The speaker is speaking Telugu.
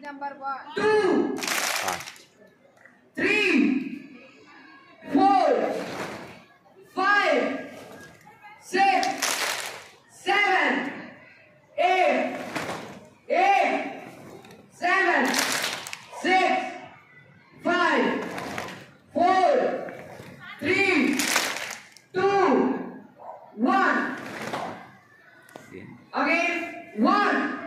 2, 3, 4, 5, 6, 7, 8, 7, 6, 5, 4, 3, 2, 1. Again, 1.